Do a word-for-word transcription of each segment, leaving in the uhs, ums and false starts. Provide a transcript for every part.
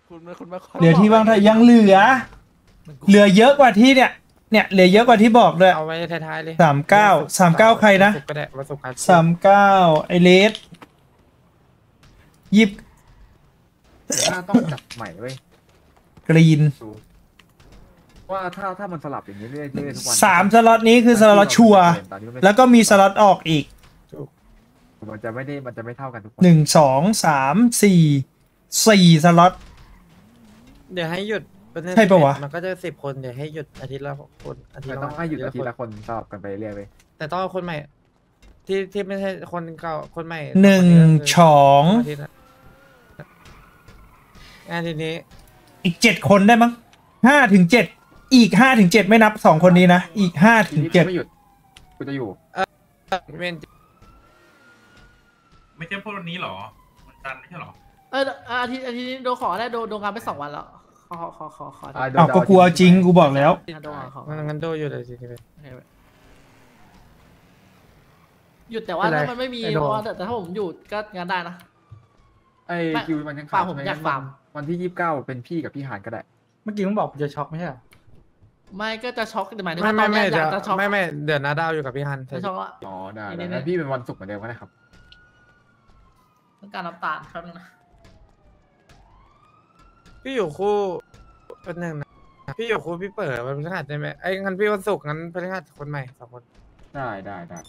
คุณคุณมาเหลือที่ว่างยังเหลือเหลือเยอะกว่าที่เนี่ยเนี่ยเหลือเยอะกว่าที่บอกเลยเอาไว้ท้ายๆเลยสามเก้าสามเก้าใครนะสามเก้าไอเลสยิบถ้าต้องจับใหม่เว้ยกรีนว่าถ้าถ้ามันสลับอย่างนี้เรื่อยๆทุกวันสามสล็อตนี้คือสล็อตชัวร์แล้วก็มีสล็อตออกอีกมันจะไม่ได้มันจะไม่เท่ากันทุกคนหนึ่งสองสามสี่สี่สล็อตเดี๋ยวให้หยุดใช่ปะวะมันก็จะสิบคนเดี๋ยวให้หยุดอาทิตย์ละคนอาทิตย์ต้องให้หยุดอาทิตย์ละคนสลับกันไปเรื่อยๆแต่ต้องคนใหม่ที่ที่ไม่ใช่คนเก่าคนใหม่หนึ่งสองงานทีนี้อีกเจ็ดคนได้มั้งห้าถึงเจ็ดอีกห้าถึงเจ็ดไม่นับสองคนนี้นะอีกห้าถึงเจ็ดไม่หยุดกูจะอยู่เออไม่ใช่พวกนี้หรอมันจันไม่ใช่หรอเอออาทิตย์อาทิตย์นี้โดนขอได้โดนโดนงานไปสองวันแล้วขอขอขอขออ้าวก็กลัวจริงกูบอกแล้วงั้นโดอยู่เลยสิหยุดแต่ว่าถ้ามันไม่มีแต่ถ้าผมหยุดก็งานได้นะไอ้คิวมันยังขาดผมอยากฟาร์มวันที่ยี่สิบเก้าเป็นพี่กับพี่หานก็ได้เมื่อกี้มึงบอกจะช็อกไม่ใช่ไม่ก็จะช็อกแต่หมายถึงไม่ไม่ไม่จะช็อกไม่ไม่เดี๋ยวนาดาวอยู่กับพี่ฮันจะช็อกละอ๋อได้แล้วพี่เป็นวันศุกร์เหมือนเดิมก็ได้ครับต้องการน้ำตาลครับนะพี่อยู่คู่เป็นหนึ่งนะพี่อยู่คู่พี่เปิดวันพฤหัสได้ไหมไอ้งั้นพี่วันศุกร์งั้นพฤหัสคนใหม่สองคนได้ได้ได้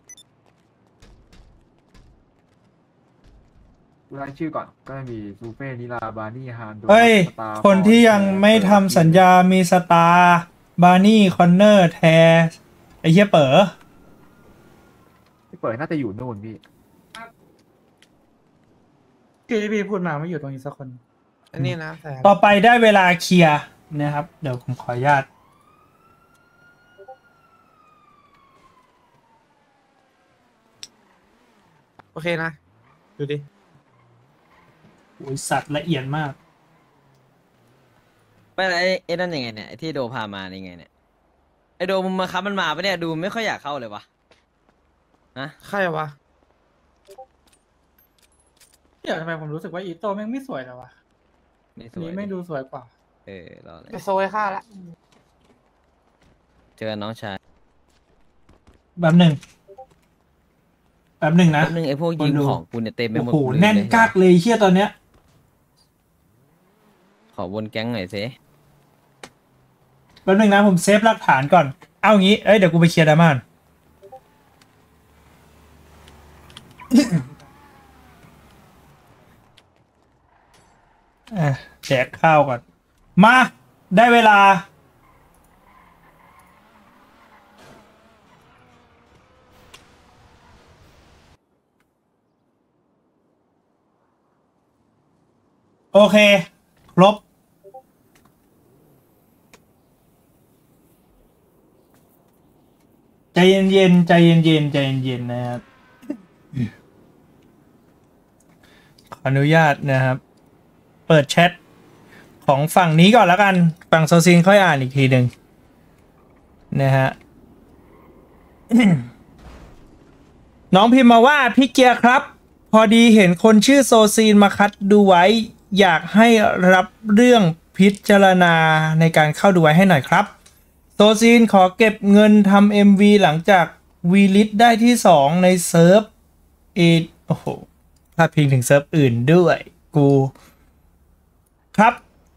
รายชื่อก่อนก็มีซูเฟ่นิลาบานี่ฮานเฮ้ยคนที่ยังไม่ทำสัญญามีสตาร์บานี่คอนเนอร์แทไอ้เหี้ยเป๋อพี่เป๋อน่าจะอยู่โน่นพี่ที่พี่พูดมาไม่อยู่ตรงนี้สักคนอันนี้นะต่อไปได้เวลาเคลียร์นะครับเดี๋ยวผมขออนุญาตโอเคนะดูดิโอ้ยสัตว์ละเอียดมากไม่ไอ้ไอ้นั่นยังไงเนี่ยไอ้ที่โดพามายังไงเนี่ยไอ้โดมึงมาคับมันมาปะเนี่ยดูไม่ค่อยอยากเข้าเลยวะฮะใครวะเดี๋ยวทำไมผมรู้สึกว่าอีโต้แม่งไม่สวยเลยวะนี่ไม่ดูสวยกว่าเออรอเลยโซ่ค่าละเจอน้องชายแบบหนึ่งแบบหนึ่งนะแบบหนึ่งไอ้พวกยิงของกูเนี่ยเต็มไปหมดโอ้โหแน่นกักเลยเชี่ยตอนเนี้ยขอวนแก๊งหน่อยสิแป๊บนึงนะผมเซฟหลักฐานก่อนเอางี้เอ้ยเดี๋ยวกูไปเคลียร์ดามานแจกข้าวก่อนมาได้เวลาโอเคครบใจเย็นๆใจเย็นๆใจเย็นๆนะครับขออนุญาตนะครับเปิดแชทของฝั่งนี้ก่อนแล้วกันฝั่งโซซินค่อยอ่านอีกทีหนึ่งนะฮะ น้องพิมพ์มาว่าพี่เกียร์ครับพอดีเห็นคนชื่อโซซีนมาคัดดูไว้อยากให้รับเรื่องพิจารณาในการเข้าดูไว้ให้หน่อยครับโซซีนขอเก็บเงินทำ เอ็ม วี หลังจากวีลิสได้ที่สองในเซิร์ฟเอโอ้โหพลาดพิงถึงเซิร์ฟอื่นด้วยกูครับ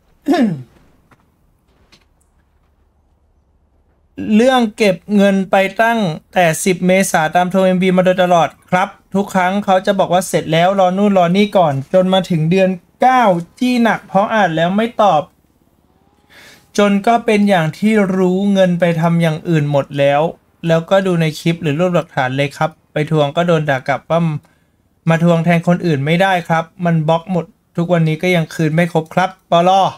เรื่องเก็บเงินไปตั้งแต่สิบเมษาตามโทร เอ็ม บี มาโดยตลอดครับทุกครั้งเขาจะบอกว่าเสร็จแล้วรอนู่นรอนี่ก่อนจนมาถึงเดือนเก้าที่หนักเพราะอ่านแล้วไม่ตอบจนก็เป็นอย่างที่รู้เงินไปทำอย่างอื่นหมดแล้วแล้วก็ดูในคลิปหรือรูปหลักฐานเลยครับไปทวงก็โดนด่ากลับว่ามาทวงแทนคนอื่นไม่ได้ครับมันบล็อกหมดทุกวันนี้ก็ยังคืนไม่ครบครับปลอ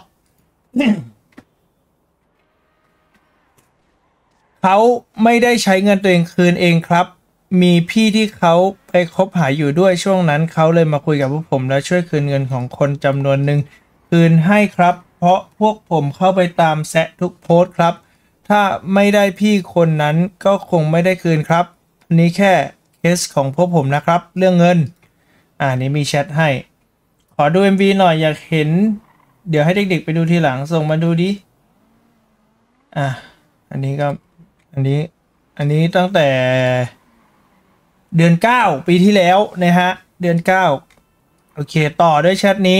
เขาไม่ได้ใช้เงินตัวเองคืนเองครับมีพี่ที่เขาไปคบหาอยู่ด้วยช่วงนั้นเขาเลยมาคุยกับพวกผมแล้วช่วยคืนเงินของคนจำนวนหนึ่งคืนให้ครับเพราะพวกผมเข้าไปตามแซะทุกโพสต์ครับถ้าไม่ได้พี่คนนั้นก็คงไม่ได้คืนครับอันนี้แค่เคสของพวกผมนะครับเรื่องเงินอ่านี้มีแชทให้ขอดู เอ็ม วี หน่อยอยากเห็นเดี๋ยวให้เด็กๆไปดูทีหลังส่งมาดูดิอ่ะอันนี้ก็อันนี้อันนี้ตั้งแต่เดือนเก้าปีที่แล้วนะฮะเดือนเก้าโอเคต่อด้วยแชทนี้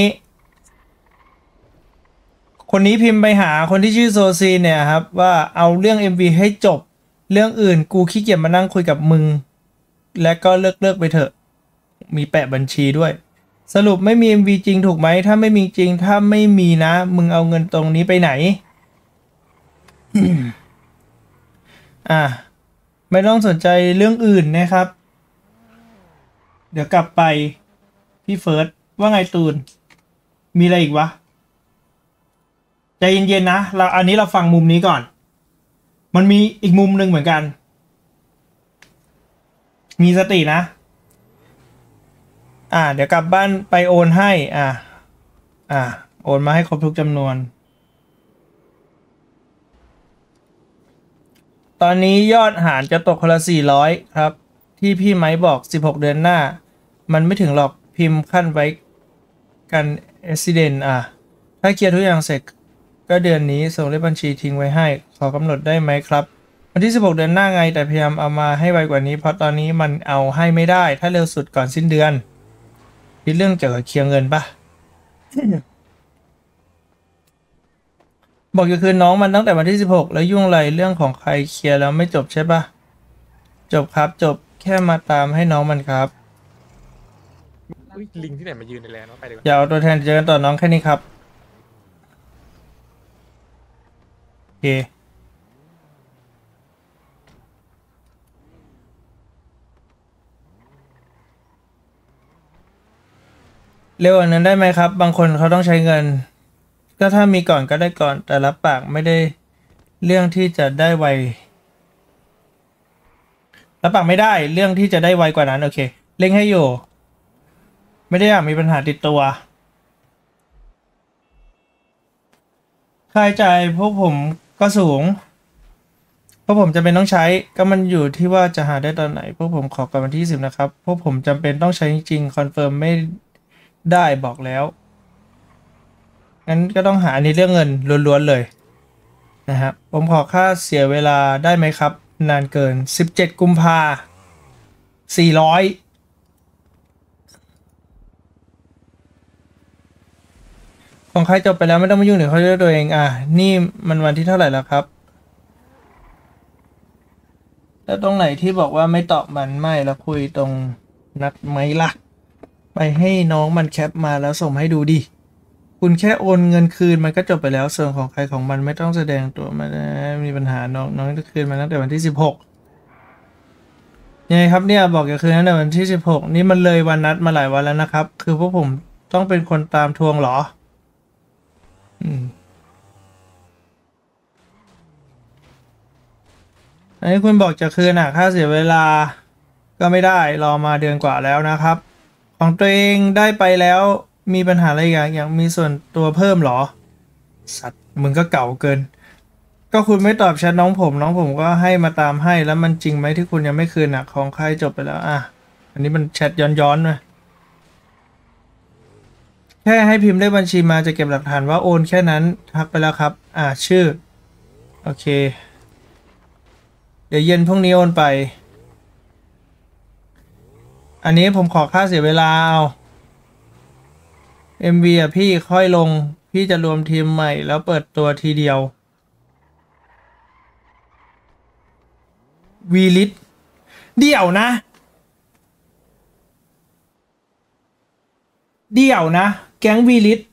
คนนี้พิมพ์ไปหาคนที่ชื่อโซซีเนี่ยครับว่าเอาเรื่อง เอ็ม วี ให้จบเรื่องอื่นกูขี้เกียจมานั่งคุยกับมึงและก็เลิกเลิกไปเถอะมีแปะบัญชีด้วยสรุปไม่มี เอ็ม วี จริงถูกไหมถ้าไม่มีจริงถ้าไม่มีนะมึงเอาเงินตรงนี้ไปไหน อ่ะไม่ต้องสนใจเรื่องอื่นนะครับเดี๋ยวกลับไปพี่เฟิร์สว่าไงตูนมีอะไรอีกวะใจเย็นๆนะเราอันนี้เราฟังมุมนี้ก่อนมันมีอีกมุมหนึ่งเหมือนกันมีสตินะอ่าเดี๋ยวกลับบ้านไปโอนให้อ่าอ่าโอนมาให้ครบทุกจำนวนตอนนี้ยอดหารจะตกคนละสี่ร้อยครับที่พี่ไม้บอกสิบหกเดือนหน้ามันไม่ถึงหรอกพิมพ์ขั้นไว้กันเอซิเดนอ่ะถ้าเคลียร์ทุกอย่างเสร็จก็เดือนนี้ส่งเลขบัญชีทิ้งไว้ให้ขอกำหนดได้ไหมครับวันที่สิบหกเดือนหน้าไงแต่พยายามเอามาให้ไวกว่านี้เพราะตอนนี้มันเอาให้ไม่ได้ถ้าเร็วสุดก่อนสิ้นเดือนคิดเรื่องเกี่ยวกับเคลียร์เงินปะ บอกจะคืนน้องมันตั้งแต่วันที่สิบหกแล้วยุ่งอะไรเรื่องของใครเคลียร์แล้วไม่จบใช่ปะจบครับจบแค่มาตามให้น้องมันครับอุ๊ยลิงที่ไหนมายืนในแลนด์วะไปดีกว่าอย่าเอาตัวแทนเจอกันต่อน้องแค่นี้ครับโอเคเร็วกว่านั้นได้ไหมครับบางคนเขาต้องใช้เงินก็ถ้ามีก่อนก็ได้ก่อนแต่รับปากไม่ได้เรื่องที่จะได้ไวรับปากไม่ได้เรื่องที่จะได้ไวกว่านั้นโอเคเร่งให้อยู่ไม่ได้อยากมีปัญหาติดตัวค่าใช้จ่ายพวกผมก็สูงพวกผมจำเป็นต้องใช้ก็มันอยู่ที่ว่าจะหาได้ตอนไหนพวกผมขอก่อนวันที่สิบนะครับพวกผมจำเป็นต้องใช้จริงๆคอนเฟิร์มไม่ได้บอกแล้วงั้นก็ต้องหาอันนี้เรื่องเงินล้วนๆเลยนะครับผมขอค่าเสียเวลาได้ไหมครับนานเกินสิบเจ็ดกุมภาสี่ร้อยของใครจบไปแล้วไม่ต้องมายุ่งเดี๋ยวเขาจะตัวเองอ่ะนี่มันวันที่เท่าไหร่แล้วครับแล้วตรงไหนที่บอกว่าไม่ตอบมันไม่แล้วคุยตรงนัดไหมล่ะไปให้น้องมันแคปมาแล้วส่งให้ดูดิคุณแค่โอนเงินคืนมันก็จบไปแล้วส่วนของใครของมันไม่ต้องแสดงตัวมานะมีปัญหาน้องน้องจะคืนมาตั้งแต่วันที่สิบหกยังไงครับเนี่ยบอกจะคืนตั้งแต่วันที่สิบหกนี่มันเลยวันนัดมาหลายวันแล้วนะครับคือพวกผมต้องเป็นคนตามทวงเหรออืมอันนี้คุณบอกจะคืนอ่ะค่าเสียเวลาก็ไม่ได้รอมาเดือนกว่าแล้วนะครับของตัวเองได้ไปแล้วมีปัญหาอะไรอย่างอย่างมีส่วนตัวเพิ่มเหรอสัตว์มึงก็เก่าเกินก็คุณไม่ตอบแชทน้องผมน้องผมก็ให้มาตามให้แล้วมันจริงไหมที่คุณยังไม่คืนอ่ะของใครจบไปแล้วอ่ะอันนี้มันแชทย้อนๆนะแค่ให้พิมพ์ได้บัญชีมาจะเก็บหลักฐานว่าโอนแค่นั้นทักไปแล้วครับอ่าชื่อโอเคเดี๋ยวเย็นพรุ่งนี้โอนไปอันนี้ผมขอค่าเสียเวลาเอา เอ็ม วี อ่ะพี่ค่อยลงพี่จะรวมทีมใหม่แล้วเปิดตัวทีเดียววีลิตเดี่ยวนะเดี่ยวนะแก๊งวีลิต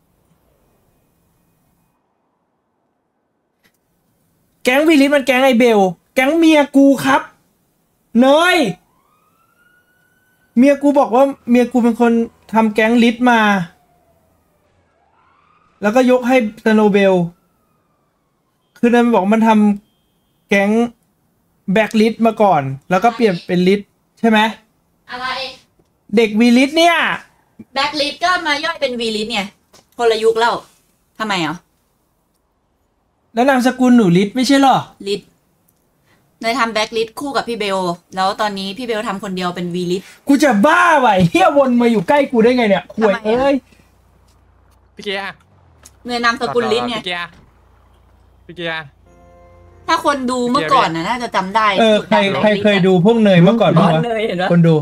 แก๊งวีลิตมันแก๊งไอเบลแก๊งเมียกูครับเนยเมียกูบอกว่าเมียกูเป็นคนทำแก๊งลิตมาแล้วก็ยกให้สโนเบลคือมันบอกมันทำแก๊งแบ็กลิตมาก่อนแล้วก็เปลี่ยนเป็นลิตใช่ไหมอะไรเด็กวีลิตเนี่ยแบ็คลิสก็มาย่อยเป็นวีลิสไงคนละยุคแล้วทำไมอ่ะแล้วนามสกุลหนูลิตไม่ใช่หรอลิสเนยทำแบ็คลิสคู่กับพี่เบลแล้วตอนนี้พี่เบลทำคนเดียวเป็นวีลิสกูจะบ้าว่ะเฮียวนมาอยู่ใกล้กูได้ไงเนี่ยข่วยเอ้ยพี่เกียร์เนยนามสกุลลิ้นไงพี่เกียร์พี่เกียร์ถ้าคนดูเมื่อก่อนน่ะน่าจะจำได้เออใครใครเคยดูพวกเนยเมื่อก่อนบ้างวะเนยเห็นปะคนดู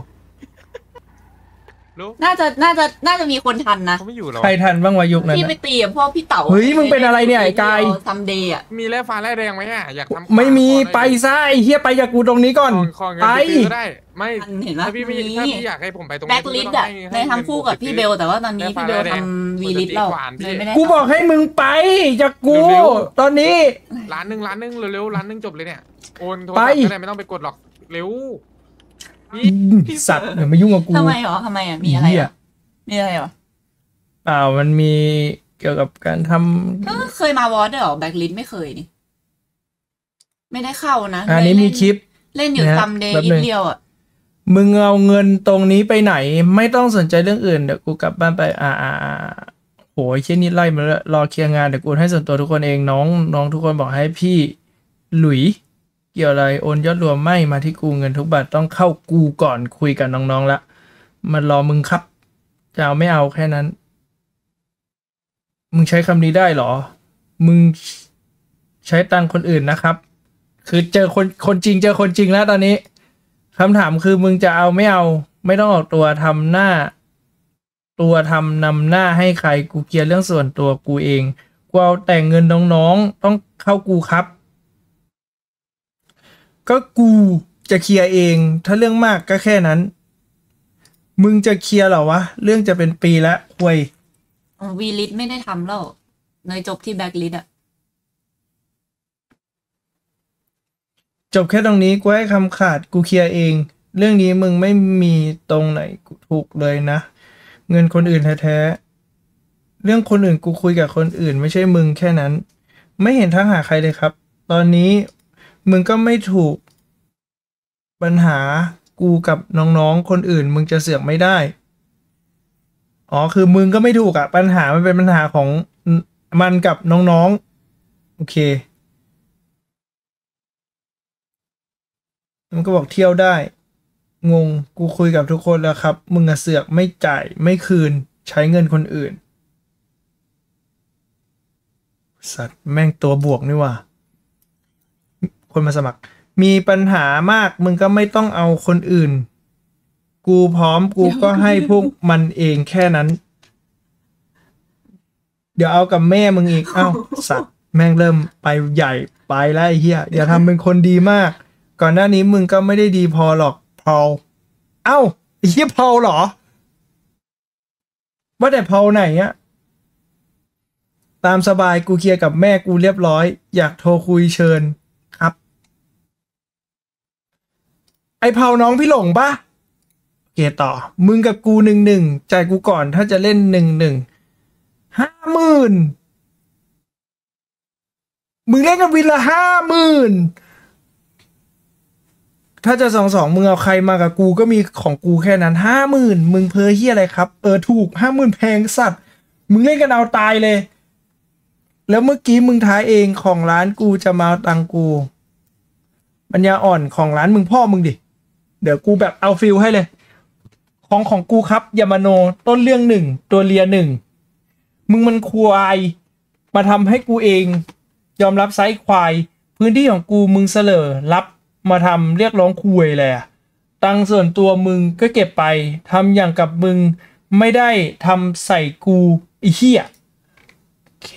รู้น่าจะน่าจะน่าจะมีคนทันนะเขาไม่อยู่หรอใครทันบ้างวะยุคนั้นที่ไปน่ะตีกับพวกพี่เต๋าเฮ้ยมึงเป็นอะไรเนี่ยไอ้กายซัมเดย์อ่ะมีแร่ฟ้าแร่แดงไหมอ่ะอยากทำไม่มีไปซะไอ้เฮียไปจากกูตรงนี้ก่อนขอเงินไปไปซื้อก็ได้ไม่ทันเห็นปะถ้าพี่ไม่มีถ้าพี่อยากให้ผมไปตรงแบ็คลิสต์อ่ะในทำคู่กับพี่เบล แต่ว่าตอนนี้พี่เบลทำวีลิสต์แล้วเลยไม่ได้กูบอกให้มึงไปจากกู ตอนนี้ร้านหนึ่งร้านหนึ่งเร็วๆร้านหนึ่งจบเลยเนี่ยโอนโทรไปศัพท์ก็ได้ไม่ต้องไปกดหรอกเร็วพี่สัตว์อย่ามายุ่งกับกูทำไมหรอทำไมอ่ะมีอะไรเหี้ยอ่ะมีอะไรหรอเปล่ามันมีเกี่ยวกับการทำเออเคยมาวอร์ดด้วยเหรอแบ็คลิสต์ไม่เคยนี่ไม่ได้เข้านะอันนี้มีคลิปเล่นอยู่นะซัมเดย์แป๊บนิหนึ่ดงเดียวอ่ะมึงเอาเงินตรงนี้ไปไหน ไม่ต้องสนใจเรื่องอื่นเดี๋ยวกูกลับบ้านไปอ่าอ่าอ่าโหยเช่นนี้ไล่มาแล้วรอเคลียร์งานเดี๋ยวกูให้ส่วนตัวทุกคนเองน้องน้องทุกคนบอกให้พี่หลุย เกี่ยวอะไรโอนยอดรวมไม่มาที่กูเงินทุกบาทต้องเข้ากูก่อนคุยกับน้องๆละมันรอมึงครับจะเอาไม่เอาแค่นั้น มึงใช้คำนี้ได้เหรอ มึงใช้ตังค์คนอื่นนะครับ คือเจอคนคนจริงเจอคนจริงแล้วตอนนี้คำถามคือมึงจะเอาไม่เอา ไม่ต้องออกตัวทำหน้า ตัวทำนำหน้าให้ใครกูเคลียร์เรื่องส่วนตัวกูเองกูเอาแต่งเงินน้องๆต้องเข้ากูครับ ก็กูจะเคลียร์เองถ้าเรื่องมากก็แค่นั้น มึงจะเคลียร์เหรอวะเรื่องจะเป็นปีแล้วควยวีลิสต์ไม่ได้ทำแล้วเนยจบที่แบ็คลิสต์อ่ะจบแค่ตรงนี้กูให้คำขาดกูเคลียร์เอง เรื่องนี้มึงไม่มีตรงไหนกูถูกเลยนะ เงินคนอื่นแท้ๆเรื่องคนอื่นกูคุยกับคนอื่นไม่ใช่มึงแค่นั้น ไม่เห็นทักหาใครเลยครับ ตอนนี้มึงก็ไม่ถูกปัญหากูกับน้องๆคนอื่นมึงจะเสือกไม่ได้อ๋อคือมึงก็ไม่ถูกอะปัญหามันเป็นปัญหาของมันกับน้องๆโอเคมันก็บอกเที่ยวได้งงกูคุยกับทุกคนแล้วครับมึงอะเสือกไม่จ่ายไม่คืนใช้เงินคนอื่นสัตว์แม่งตัวบวกนี่ว่ะคนมาสมัครมีปัญหามากมึงก็ไม่ต้องเอาคนอื่นกูพร้อมกูก็ให้พวกมันเองแค่นั้นเดี๋ยวเอากับแม่มึงอีกเอ้าสัตว์แม่งเริ่มไปใหญ่ไปแล้วไอ้เหี้ยอย่าทำเป็นคนดีมากก่อนหน้านี้มึงก็ไม่ได้ดีพอหรอกพอลเอ้าไอ้เหี้ยพอลเหรอว่าแต่พอลไหนอะตามสบายกูเคลียร์กับแม่กูเรียบร้อยอยากโทรคุยเชิญครับไอ้เผาน้องพี่หลงปะเกต่อมึงกับกูหนึ่งหนึ่งจ่ายกูก่อนถ้าจะเล่นหนึ่งหนึ่งห้าหมื่นมึงเล่นกับวินละห้าหมื่นถ้าจะสองสองมึงเอาใครมากับกูก็มีของกูแค่นั้นห้าหมื่นมึงเพ้อเฮียอะไรครับเออถูกห้าหมื่นแพงสัตว์มึงเล่นกันเอาตายเลยแล้วเมื่อกี้มึงท้ายเองของร้านกูจะมาเอาตังกูปัญญาอ่อนของร้านมึงพ่อมึงดิเดี๋ยวกูแบบเอาฟิลให้เลยของของกูครับยามาโนต้นเรื่องหนึ่งตัวเลียหนึ่งมึงมันควายมาทำให้กูเองยอมรับไซส์ควายพื้นที่ของกูมึงเสลอรับมาทำเรียกร้องคุยเลยอะตังส่วนตัวมึงก็เก็บไปทำอย่างกับมึงไม่ได้ทำใส่กูไอ้เหี้ยโอเค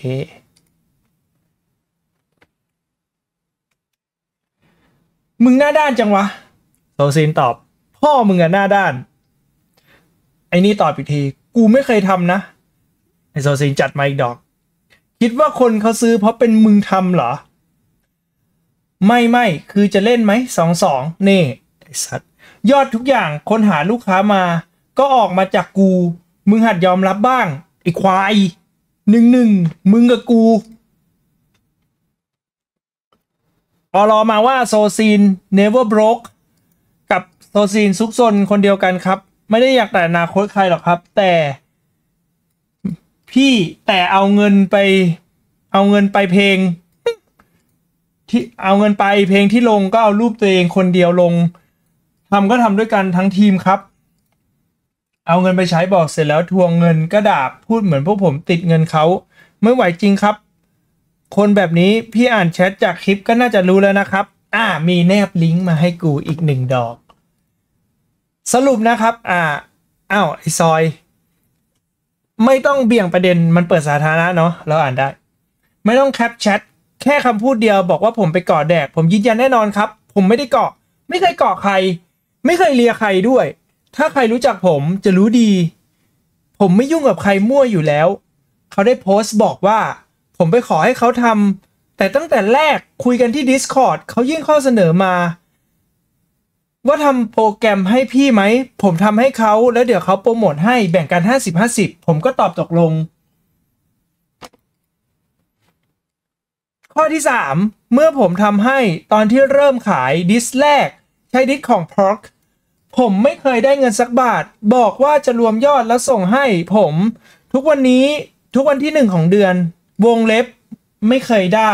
มึงหน้าด้านจังวะโซซินตอบพ่อมึงอะหน้าด้านไอ้นี่ตอบอีกทีกูไม่เคยทำนะไอโซซินจัดมาอีกดอกคิดว่าคนเขาซื้อเพราะเป็นมึงทำเหรอไม่ไม่คือจะเล่นไหมสองสองนี่ไอสัตว์ยอดทุกอย่างคนหาลูกค้ามาก็ออกมาจากกูมึงหัดยอมรับบ้างไอควายหนึ่งหนึ่งมึงกับกูพอรอมาว่าโซซีน never broke กับโซซีนซุกซนคนเดียวกันครับไม่ได้อยากแต่อนาคตใครหรอกครับแต่พี่แต่เอาเงินไปเอาเงินไปเพลงที่เอาเงินไปเพลงที่ลงก็เอารูปตัวเองคนเดียวลงทำก็ทำด้วยกันทั้งทีมครับเอาเงินไปใช้บอกเสร็จแล้วทวงเงินก็ด่าพูดเหมือนพวกผมติดเงินเขาไม่ไหวจริงครับคนแบบนี้พี่อ่านแชทจากคลิปก็น่าจะรู้แล้วนะครับอ่ามีแนบลิงก์มาให้กูอีกหนึ่งดอกสรุปนะครับอ่าอ้าวไอซอยไม่ต้องเบี่ยงประเด็นมันเปิดสาธารณะเนาะเราอ่านได้ไม่ต้องแคปแชทแค่คำพูดเดียวบอกว่าผมไปเกาะแดกผมยืนยันแน่นอนครับผมไม่ได้เกาะไม่เคยเกาะใครไม่เคยเลียใครด้วยถ้าใครรู้จักผมจะรู้ดีผมไม่ยุ่งกับใครมั่วอยู่แล้วเขาได้โพสต์บอกว่าผมไปขอให้เขาทำแต่ตั้งแต่แรกคุยกันที่ Discord เขายื่นข้อเสนอมาว่าทำโปรแกรมให้พี่ไหมผมทำให้เขาแล้วเดี๋ยวเขาโปรโมทให้แบ่งกัน ห้าสิบ ห้าสิบ ผมก็ตอบตกลงข้อที่สามเมื่อผมทำให้ตอนที่เริ่มขายดิสแรกใช้ดิสของ Proc ผมไม่เคยได้เงินสักบาทบอกว่าจะรวมยอดแล้วส่งให้ผมทุกวันนี้ทุกวันที่หนึ่งของเดือนวงเล็บไม่เคยได้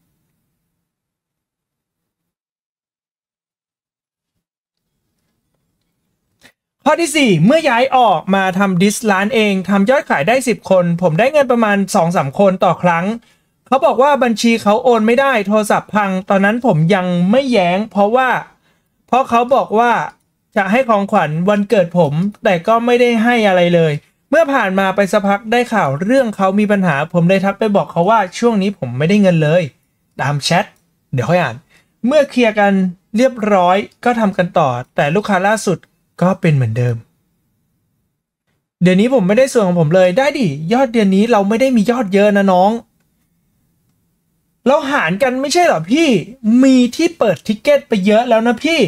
ข้อที่สี่เมื่อย้ายออกมาทำดิสร้านเองทำยอดขายได้สิบคนผมได้เงินประมาณ สองสาม คนต่อครั้งเขาบอกว่าบัญชีเขาโอนไม่ได้โทรศัพท์พังตอนนั้นผมยังไม่แย้งเพราะว่าเพราะเขาบอกว่าจะให้ของขวัญวันเกิดผมแต่ก็ไม่ได้ให้อะไรเลยเมื่อผ่านมาไปสักพักได้ข่าวเรื่องเขามีปัญหาผมเลยทักไปบอกเขาว่าช่วงนี้ผมไม่ได้เงินเลยตามแชทเดี๋ยวค่อยอ่านเมื่อเคลียร์กันเรียบร้อยก็ทำกันต่อแต่ลูกค้าล่าสุดก็เป็นเหมือนเดิมเดี๋ยวนี้ผมไม่ได้ส่วนของผมเลยได้ดิยอดเดือนนี้เราไม่ได้มียอดเยอะนะน้องเราหารกันไม่ใช่เหรอพี่มีที่เปิดทิกเก็ตไปเยอะแล้วนะพี่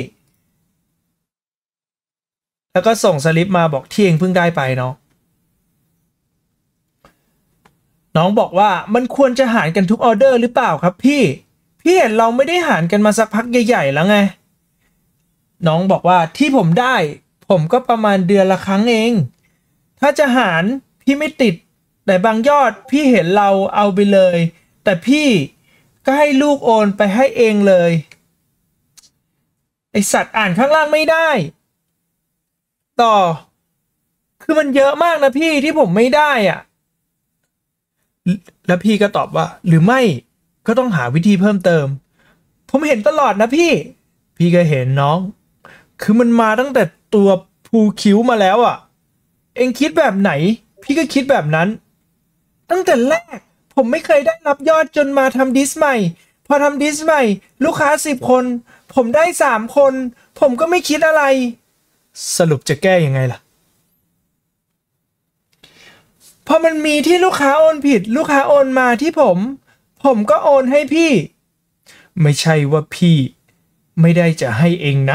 แล้วก็ส่งสลิปมาบอกที่เองเพิ่งได้ไปเนาะน้องบอกว่ามันควรจะหารกันทุกออเดอร์หรือเปล่าครับพี่พี่เห็นเราไม่ได้หารกันมาสักพักใหญ่ๆแล้วไงน้องบอกว่าที่ผมได้ผมก็ประมาณเดือนละครั้งเองถ้าจะหารพี่ไม่ติดแต่บางยอดพี่เห็นเราเอาไปเลยแต่พี่ก็ให้ลูกโอนไปให้เองเลยไอสัตว์อ่านข้างล่างไม่ได้ต่อคือมันเยอะมากนะพี่ที่ผมไม่ได้อ่ะแล้วพี่ก็ตอบว่าหรือไม่ก็ต้องหาวิธีเพิ่มเติมผมเห็นตลอดนะพี่พี่ก็เห็นน้องคือมันมาตั้งแต่ตัวภูคิ้วมาแล้วอ่ะเองคิดแบบไหนพี่ก็คิดแบบนั้นตั้งแต่แรกผมไม่เคยได้รับยอดจนมาทำดิสใหม่พอทำดิสใหม่ลูกค้าสิบคนผมได้สามคนผมก็ไม่คิดอะไรสรุปจะแก้ยังไงล่ะพอมันมีที่ลูกค้าโอนผิดลูกค้าโอนมาที่ผมผมก็โอนให้พี่ไม่ใช่ว่าพี่ไม่ได้จะให้เองนะ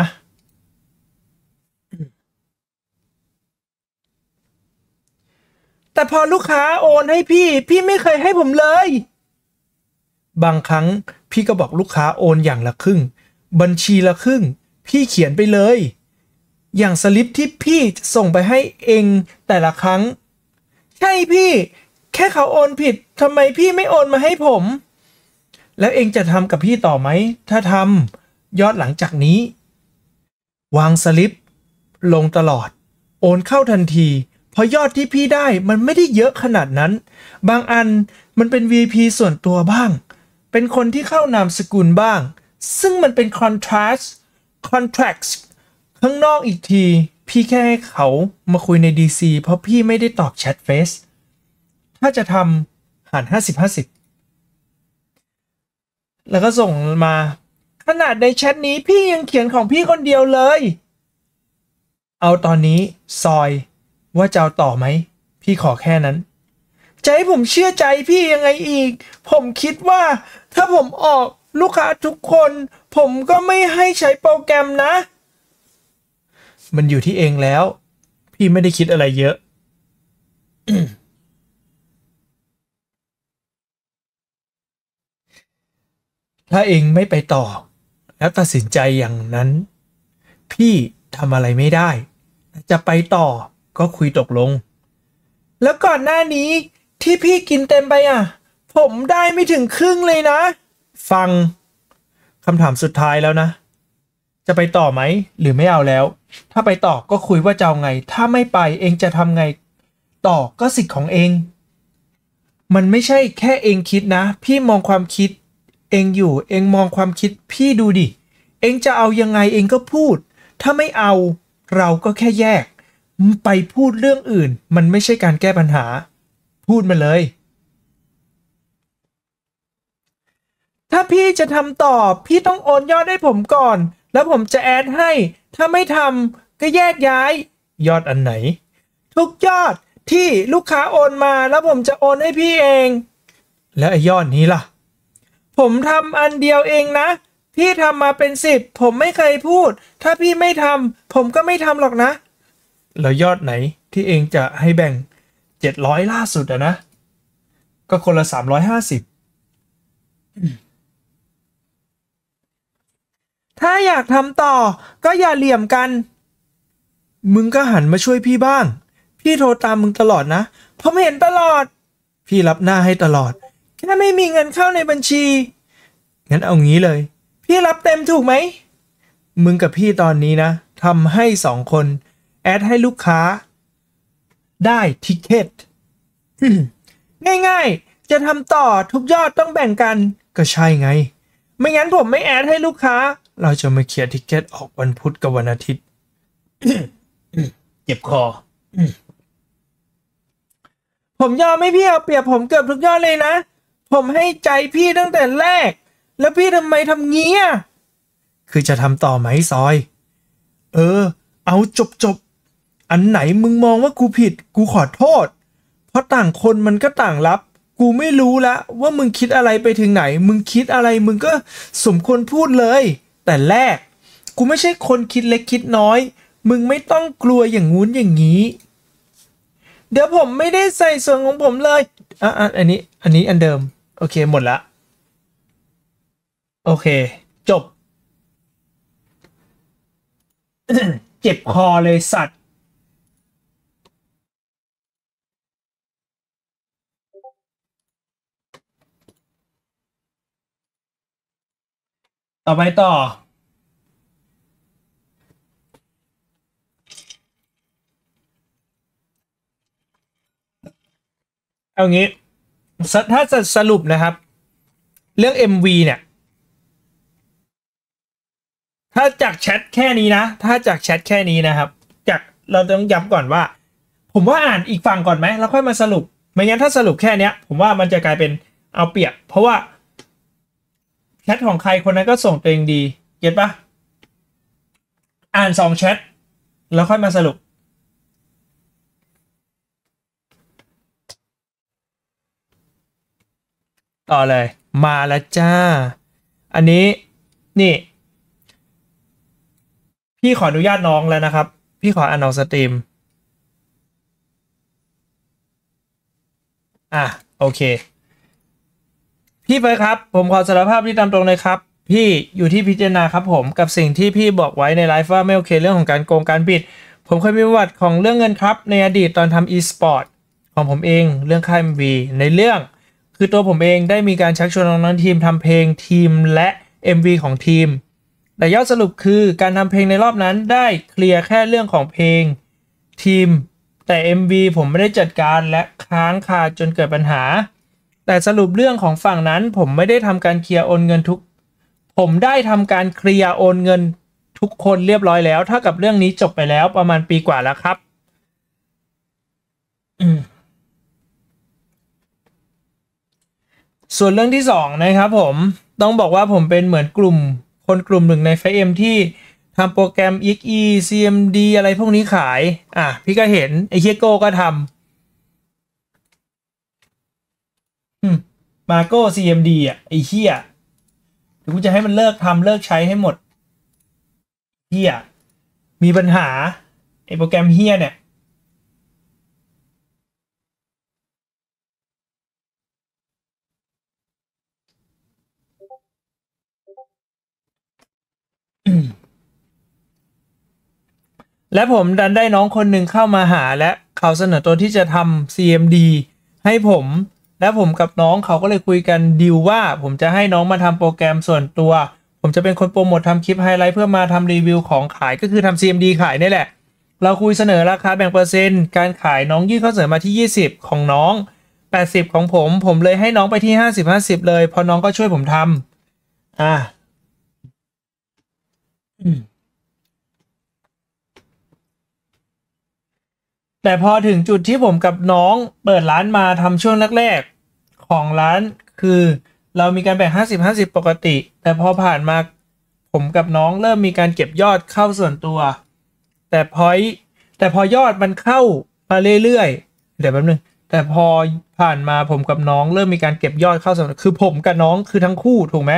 แต่พอลูกค้าโอนให้พี่พี่ไม่เคยให้ผมเลยบางครั้งพี่ก็บอกลูกค้าโอนอย่างละครึ่งบัญชีละครึ่งพี่เขียนไปเลยอย่างสลิปที่พี่จะส่งไปให้เองแต่ละครั้งใช่พี่แค่เขาโอนผิดทำไมพี่ไม่โอนมาให้ผมแล้วเองจะทำกับพี่ต่อไหมถ้าทำยอดหลังจากนี้วางสลิปลงตลอดโอนเข้าทันทีเพราะยอดที่พี่ได้มันไม่ได้เยอะขนาดนั้นบางอันมันเป็น วี ไอ พี ส่วนตัวบ้างเป็นคนที่เข้านามสกุลบ้างซึ่งมันเป็น contract contracts ข้างนอกอีกทีพี่แค่ให้เขามาคุยใน ดี ซี เพราะพี่ไม่ได้ตอบแชทเฟซถ้าจะทำหาร ห้าสิบ ห้าสิบ แล้วก็ส่งมาขนาดในแชทนี้พี่ยังเขียนของพี่คนเดียวเลยเอาตอนนี้ซอยว่าจะเอาต่อไหมพี่ขอแค่นั้นจะให้ผมเชื่อใจพี่ยังไงอีกผมคิดว่าถ้าผมออกลูกค้าทุกคนผมก็ไม่ให้ใช้โปรแกรมนะมันอยู่ที่เองแล้วพี่ไม่ได้คิดอะไรเยอะ ถ้าเองไม่ไปต่อแล้วตัดสินใจอย่างนั้นพี่ทำอะไรไม่ได้จะไปต่อก็คุยตกลงแล้วก่อนหน้านี้ที่พี่กินเต็มไปอ่ะผมได้ไม่ถึงครึ่งเลยนะฟังคำถามสุดท้ายแล้วนะจะไปต่อไหมหรือไม่เอาแล้วถ้าไปต่อก็คุยว่าจะเอาไงถ้าไม่ไปเองจะทำไงต่อก็สิทธิ์ของเองมันไม่ใช่แค่เองคิดนะพี่มองความคิดเองอยู่เองมองความคิดพี่ดูดิเองจะเอายังไงเองก็พูดถ้าไม่เอาเราก็แค่แยกไปพูดเรื่องอื่นมันไม่ใช่การแก้ปัญหาพูดมาเลยถ้าพี่จะทำต่อพี่ต้องโอนยอดให้ผมก่อนแล้วผมจะแอดให้ถ้าไม่ทำก็แยกย้ายยอดอันไหนทุกยอดที่ลูกค้าโอนมาแล้วผมจะโอนให้พี่เองแล้วไอ้ยอดนี้ล่ะผมทำอันเดียวเองนะพี่ทำมาเป็นสิบผมไม่เคยพูดถ้าพี่ไม่ทำผมก็ไม่ทำหรอกนะแล้วยอดไหนที่เองจะให้แบ่งเจ็ดร้อยล่าสุดอะนะก็คนละสามร้อยห้าสิบถ้าอยากทำต่อก็อย่าเหลี่ยมกันมึงก็หันมาช่วยพี่บ้างพี่โทรตามมึงตลอดนะผมเห็นตลอดพี่รับหน้าให้ตลอดแค่ไม่มีเงินเข้าในบัญชีงั้นเอางี้เลยพี่รับเต็มถูกไหมมึงกับพี่ตอนนี้นะทำให้สองคนแอดให้ลูกค้าได้ทิเก็ต ง่ายๆจะทำต่อทุกยอดต้องแบ่งกันก็ใช่ไงไม่งั้นผมไม่แอดให้ลูกค้าเราจะมาเคลียร์ทิเก็ตออกวันพุธกับวันอาทิตย์ เจ็บคอ ผมยอมให้พี่เอาเปรียบผมเกือบทุกยอดเลยนะผมให้ใจพี่ตั้งแต่แรกแล้วพี่ทำไมทำงี้อ่ะคือจะทำต่อไหมซอยเออเอาจบจบอันไหนมึงมองว่ากูผิดกูขอโทษเพราะต่างคนมันก็ต่างรับกูไม่รู้ละว่ามึงคิดอะไรไปถึงไหนมึงคิดอะไรมึงก็สมควรพูดเลยแต่แรกกูไม่ใช่คนคิดเล็กคิดน้อยมึงไม่ต้องกลัวอย่างงู้นอย่างนี้เดี๋ยวผมไม่ได้ใส่ส่วนของผมเลยอ่ะอ่ะอันนี้อันนี้อันเดิมโอเคหมดละโอเคจบ เจ็บคอเลยสัตว์ต่อไปต่อเอางี้ถ้าจะสรุปนะครับเรื่อง เอ็ม วี เนี่ยถ้าจากแชทแค่นี้นะถ้าจากแชทแค่นี้นะครับจากเราต้องย้ำก่อนว่าผมว่าอ่านอีกฝั่งก่อนไหมแล้วค่อยมาสรุปไม่งั้นถ้าสรุปแค่เนี้ยผมว่ามันจะกลายเป็นเอาเปรียบเพราะว่าแชทของใครคนนั้นก็ส่งตัวเองดีเก็ทปะอ่านสองแชทแล้วค่อยมาสรุปต่อเลยมาแล้วจ้าอันนี้นี่พี่ขออนุญาตน้องแล้วนะครับพี่ขออ่านน้องสตรีมอ่ะโอเคพี่เฟิร์สครับผมขอสารภาพที่ตามตรงเลยครับพี่อยู่ที่พิจารณาครับผมกับสิ่งที่พี่บอกไว้ในไลฟ์ว่าไม่โอเคเรื่องของการโกงการบิดผมเคยมีประวัติของเรื่องเงินครับในอดีตตอนทำ e-sport ของผมเองเรื่องค่าย เอ็ม วี ในเรื่องคือตัวผมเองได้มีการชักชวนน้องๆทีมทำเพลงทีมและ เอ็ม วี ของทีมแต่ยอดสรุปคือการทำเพลงในรอบนั้นได้เคลียร์แค่เรื่องของเพลงทีมแต่ เอ็ม วี ผมไม่ได้จัดการและค้างคาจนเกิดปัญหาแต่สรุปเรื่องของฝั่งนั้นผมไม่ได้ทำการเคลียร์โอนเงินทุกผมได้ทำการเคลียร์โอนเงินทุกคนเรียบร้อยแล้วเท่ากับเรื่องนี้จบไปแล้วประมาณปีกว่าแล้วครับส่วนเรื่องที่สองนะครับผมต้องบอกว่าผมเป็นเหมือนกลุ่มคนกลุ่มหนึ่งในไฟเอ็มที่ทำโปรแกรม อี เอ็กซ์ อี ซี เอ็ม ดี อะไรพวกนี้ขายอ่ะพี่ก็เห็นไอเฮียโก้ก็ทำมาโก้ ซี เอ็ม ดี อ่ะไอเฮียเดี๋ยวกูจะให้มันเลิกทำเลิกใช้ให้หมดเฮียมีปัญหาไอโปรแกรมเฮียเนี่ยและผมดันได้น้องคนหนึ่งเข้ามาหาและเขาเสนอตัวที่จะทำ ซี เอ็ม ดี ให้ผมและผมกับน้องเขาก็เลยคุยกันดีลว่าผมจะให้น้องมาทำโปรแกรมส่วนตัวผมจะเป็นคนโปรโมททำคลิปไฮไลท์เพื่อมาทำรีวิวของขายก็คือทำ ซี เอ็ม ดี ขายนี่แหละเราคุยเสนอราคาแบ่งเปอร์เซ็นต์การขายน้องยื่นข้อเสนอมาที่ยี่สิบของน้องแปดสิบของผม ผมเลยให้น้องไปที่ห้าสิบ ห้าสิบเลยเพราะน้องก็ช่วยผมทำอ่าอืมแต่พอถึงจุดที่ผมกับน้องเปิดร้านมาทำช่วงแรกๆของร้านคือเรามีการแบ่งห้าสิบ ห้าสิบปกติ แต่พอผ่านมาผมกับน้องเริ่มมีการเก็บยอดเข้าส่วนตัวแต่พอแต่พอยอดมันเข้ามาเรื่อยๆเดี๋ยวแป๊บนึงแต่พอผ่านมาผมกับน้องเริ่มมีการเก็บยอดเข้าส่วนตัวคือผมกับน้องคือทั้งคู่ถูกไหม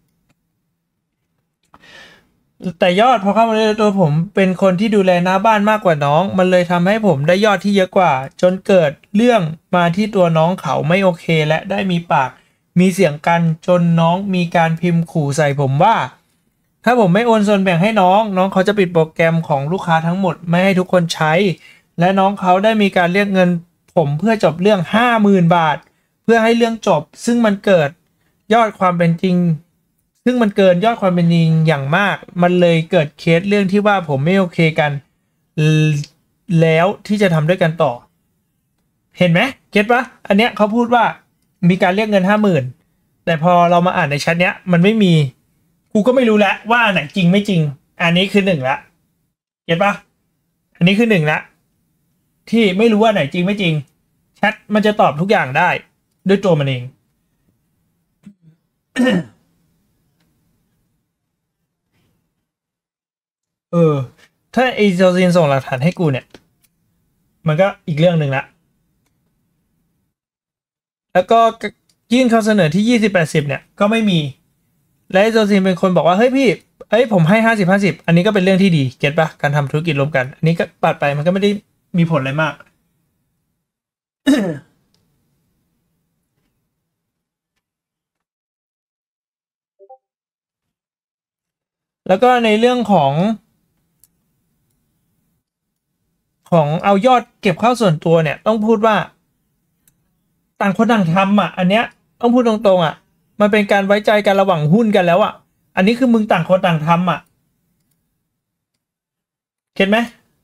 แต่ยอดพอเข้ามาเรื่อยๆตัวผมเป็นคนที่ดูแลหน้าบ้านมากกว่าน้องมันเลยทำให้ผมได้ยอดที่เยอะกว่าจนเกิดเรื่องมาที่ตัวน้องเขาไม่โอเคและได้มีปากมีเสียงกันจนน้องมีการพิมพ์ขู่ใส่ผมว่าถ้าผมไม่โอนส่วนแบ่งให้น้องน้องเขาจะปิดโปรแกรมของลูกค้าทั้งหมดไม่ให้ทุกคนใช้และน้องเขาได้มีการเรียกเงินผมเพื่อจบเรื่อง ห้าหมื่น บาทเพื่อให้เรื่องจบซึ่งมันเกิดยอดความเป็นจริงซึ่งมันเกินยอดความเป็นจริงอย่างมากมันเลยเกิดเคสเรื่องที่ว่าผมไม่โอเคกันแล้วที่จะทำด้วยกันต่อเห็นไหมเก็ตปะอันเนี้ยเขาพูดว่ามีการเรียกเงิน ห้าหมื่น แต่พอเรามาอ่านในแชทเนี้ยมันไม่มีกูก็ไม่รู้แล้วว่าอันไหนจริงไม่จริงอันนี้คือหนึ่งละเก็ตปะอันนี้คือหนึ่งละที่ไม่รู้ว่าไหนจริงไม่จริงแชทมันจะตอบทุกอย่างได้ด้วยตัวมันเอง เออถ้าไอโจซินส่งหลักฐานให้กูเนี่ยมันก็อีกเรื่องหนึ่งละแล้วก็ยื่นข้อเสนอที่ยี่สิบ แปดสิบเนี่ยก็ไม่มีและไอโจซินเป็นคนบอกว่าเฮ้ยพี่เอ้ยผมให้ห้าสิบ ห้าสิบอันนี้ก็เป็นเรื่องที่ดีเก็ตปะการทำธุรกิจร่วมกันอันนี้ก็ปัดไปมันก็ไม่ได้มีผลอะไรมาก แล้วก็ในเรื่องของของเอายอดเก็บเข้าส่วนตัวเนี่ยต้องพูดว่าต่างคนต่างทำอ่ะอันเนี้ยต้องพูดตรงๆอ่ะมันเป็นการไว้ใจกันระหว่างหุ้นกันแล้วอ่ะอันนี้คือมึงต่างคนต่างทำอ่ะเห็นไหม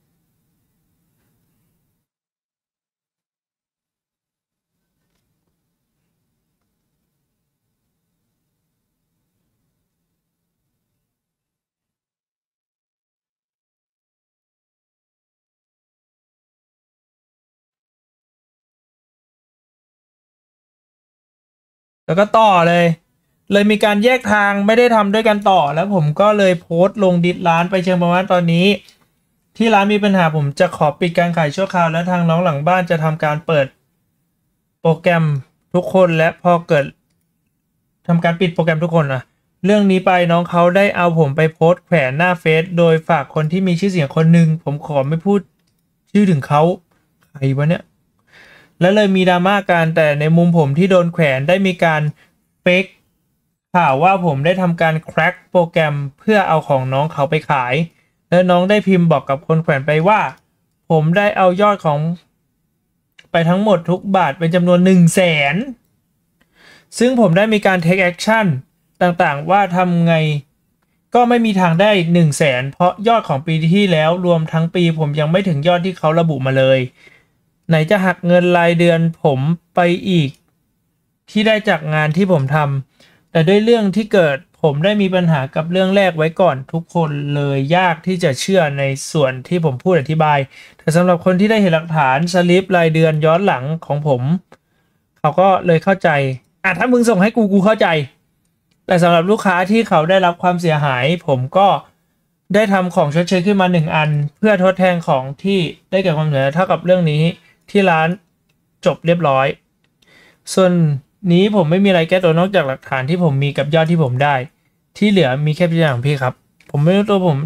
แล้วก็ต่อเลยเลยมีการแยกทางไม่ได้ทำด้วยกันต่อแล้วผมก็เลยโพสต์ลงดิสร้านไปเชิงประมาณตอนนี้ที่ร้านมีปัญหาผมจะขอปิดการขายชั่วคราวและทางน้องหลังบ้านจะทำการเปิดโปรแกรมทุกคนและพอเกิดทำการปิดโปรแกรมทุกคนนะเรื่องนี้ไปน้องเขาได้เอาผมไปโพสต์แขวนหน้าเฟซโดยฝากคนที่มีชื่อเสียงคนหนึ่งผมขอไม่พูดชื่อถึงเขาใครวะเนี่ยและเลยมีดราม่ากันแต่ในมุมผมที่โดนแขวนได้มีการเฟกข่าวว่าผมได้ทำการแคร็กโปรแกรมเพื่อเอาของน้องเขาไปขายและน้องได้พิมพ์บอกกับคนแขวนไปว่าผมได้เอายอดของไปทั้งหมดทุกบาทเป็นจำนวนหนึ่งแสนซึ่งผมได้มีการ take action ต่างๆว่าทำไงก็ไม่มีทางได้หนึ่งแสนเพราะยอดของปีที่แล้วรวมทั้งปีผมยังไม่ถึงยอดที่เขาระบุมาเลยไหนจะหักเงินรายเดือนผมไปอีกที่ได้จากงานที่ผมทำแต่ด้วยเรื่องที่เกิดผมได้มีปัญหากับเรื่องแรกไว้ก่อนทุกคนเลยยากที่จะเชื่อในส่วนที่ผมพูดอธิบายแต่สำหรับคนที่ได้เห็นหลักฐานสลิปรายเดือนย้อนหลังของผมเขาก็เลยเข้าใจอ่ะถ้ามึงส่งให้กูกูเข้าใจแต่สำหรับลูกค้าที่เขาได้รับความเสียหายผมก็ได้ทำของชดเชยขึ้นมาหนึ่งอันเพื่อทดแทนของที่ได้เกิดความเสียหายเท่ากับเรื่องนี้ที่ร้านจบเรียบร้อยส่วนนี้ผมไม่มีอะไรแก้ตัวนอกจากหลักฐานที่ผมมีกับยอดที่ผมได้ที่เหลือมีแค่พี่อย่างพี่ครับผมไม่รู้ตัวผม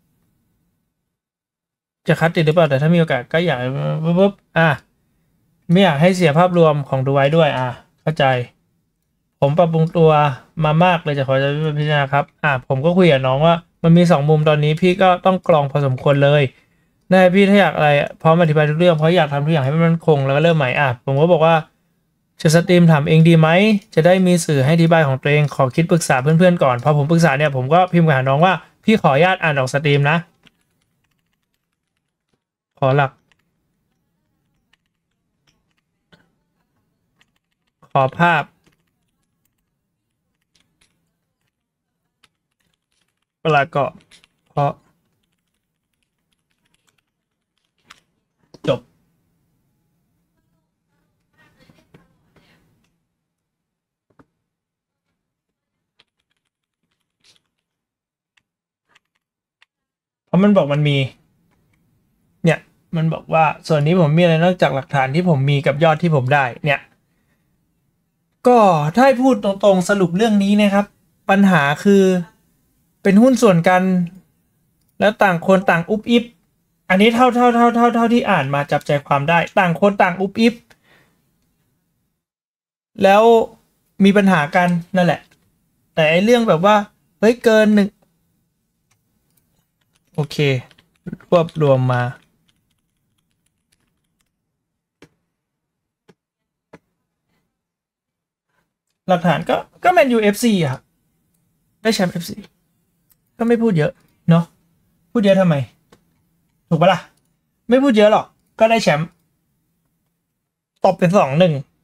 จะคัดติดหรือเปล่าแต่ถ้ามีโอกาสก็อยากปุ๊บอ่ะไม่อยากให้เสียภาพรวมของดูไว้ด้วยอ่ะเข้าใจผมปรับปรุงตัวมามากเลยจะขอจะพิจารณาครับอ่ะผมก็คุยกับน้องว่ามันมีสองมุมตอนนี้พี่ก็ต้องกรองพอสมควรเลยได้พี่ถ้าอยากอะไรพร้อมอธิบายทุกเรื่องเพราะอยากทำทุกอย่างให้มันมั่นคงแล้วก็เริ่มใหม่อ่ะผมก็บอกว่าจะสตรีมถามเองดีไหมจะได้มีสื่อให้อธิบายของตัวเองขอคิดปรึกษาเพื่อนๆก่อนพอผมปรึกษาเนี่ยผมก็พิมพ์กับน้องว่าพี่ขออนุญาตอ่านออกสตรีมนะขอหลักขอภาพประกอบเพราะจบเพราะมันบอกมันมีเนี่ยมันบอกว่าส่วนนี้ผมมีอะไรนอกจากหลักฐานที่ผมมีกับยอดที่ผมได้เนี่ยก็ถ้าให้พูดตรงๆสรุปเรื่องนี้นะครับปัญหาคือเป็นหุ้นส่วนกันแล้วต่างคนต่างอุบอิบอันนี้เท่าเท่าเท่าเท่าเท่าที่อ่านมาจับใจความได้ต่างคนต่างอุบอิบแล้วมีปัญหากันนั่นแหละแต่ไอเรื่องแบบว่าเฮ้ยเกินหนึ่งโอเครวบรวมมาหลักฐานก็ก็แมนยูเอฟซีอะครับได้แชมป์เอฟซีก็ไม่พูดเยอะเนาะพูดเยอะทำไมถูกปะล่ะไม่พูดเยอะหรอกก็ได้แชมป์ตบเป็นสองหนึ่ง